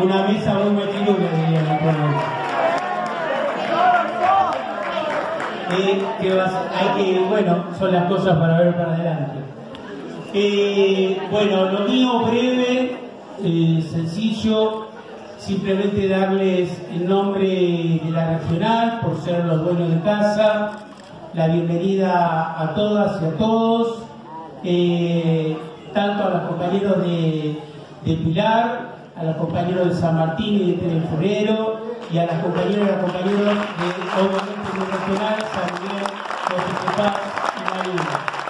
Una mesa muy machiruga, diría la bueno, son las cosas para ver para adelante. Bueno, lo mío breve, sencillo, simplemente darles el nombre de la regional por ser los dueños de casa, la bienvenida a todas y a todos, tanto a los compañeros de Pilar, a los compañeros de San Martín y de 3 de Febrero, y a las compañeras y a los compañeros de obviamente regional, San Miguel, José Paz y Marina.